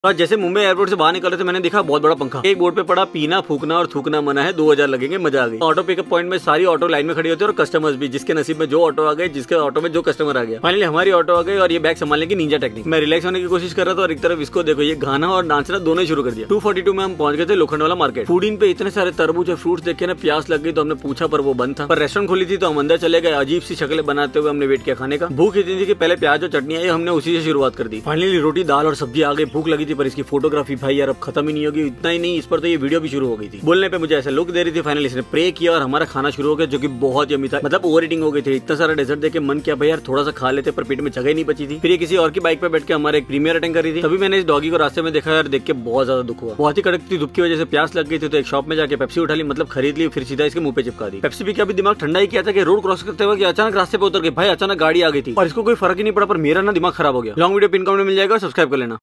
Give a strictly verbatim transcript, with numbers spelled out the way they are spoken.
आज जैसे मुंबई एयरपोर्ट से बाहर निकले थे मैंने देखा बहुत बड़ा पंखा। एक बोर्ड पे पड़ा पीना फूकना और थूकना मना है, दो हजार लगेंगे, मजा आ गई। ऑटो पिकअप पॉइंट में सारी ऑटो लाइन में खड़ी होती है और कस्टमर्स भी, जिसके नसीब में जो ऑटो आ गए, जिसके ऑटो में जो कस्टमर आ गया। फाइनली हमारी ऑटो आ गई और ये बैग संभालने की निंजा टेक्निक। मैं रिलैक्स होने की कोशिश कर रहा था और एक तरफ इसको देखो ये गाना और नाचना दोनों शुरू कर दिया। टू फोर्टी टू में हम पहुंच गए थे लोखंड वाला मार्केट। फूड इन पे इतने सारे तरबूज और फ्रूट्स देख के ना प्यास लग गई तो हमने पूछा पर वो बंद था। पर रेस्टोरेंट खुली थी तो हम अंदर चले गए। अजीब सी शक्लें बनाते हुए हमने वेट किया खाने का। भूख इतनी थी कि पहले प्याज और चटनी आई, हमने उसी से शुरुआत कर दी। फाइनली रोटी दाल और सब्जी आ गई। भूख लगी थी पर इसकी फोटोग्राफी भाई यार अब खत्म नहीं होगी। इतना ही नहीं, इस पर तो ये वीडियो भी शुरू हो गई थी। बोलने पे मुझे ऐसा लुक दे रही थी। फाइनली इसने प्रे किया और हमारा खाना शुरू हो गया जो कि बहुत यम्मी था। मतलब ओवर ईटिंग हो गई थी। इतना सारा डेजर्ट देख के मन किया भाई यार थोड़ा सा खा लेते, पर पेट में जगह नहीं बची थी। फिर ये किसी और की बाइक पे बैठ के हमारे एक प्रीमियर अटेंड कर रही थी। तभी मैंने इस डॉगी को रास्ते में देखा यार, देख के बहुत ज्यादा दुख हुआ। बहुत ही कड़कती धूप की वजह से प्यास लग गई थी तो एक शॉप में जाके पेप्सी उठा ली, मतलब खरीद ली, फिर सीधा इसके मुंह पे चिपका दी। पेप्सी पी के अभी दिमाग ठंडा ही किया था कि रोड क्रॉस करते हुए अचानक रास्ते पे उतर गए। भाई अचानक गाड़ी आ गई थी और इसको कोई फर्क ही नहीं पड़ा, पर मेरा ना दिमाग खराब हो गया। लॉन्ग वीडियो पिन कमेंट में मिल जाएगा, सब्सक्राइब कर लेना।